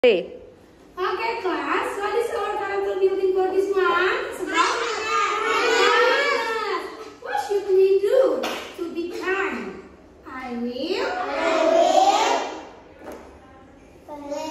Okay, class. What is our character building for this month? What should we do to be kind? I will.